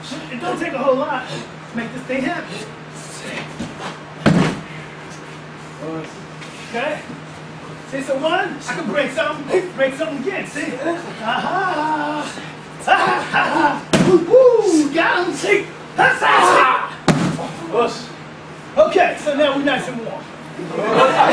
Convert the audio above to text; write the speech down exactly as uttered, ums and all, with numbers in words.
It don't take a whole lot to make this thing happen. Okay? See, so one, I can break something, break something again, see? Ah-ha! Ah-ha! Woo! Got him, see? Ah-ha! Okay, so now we're nice and warm.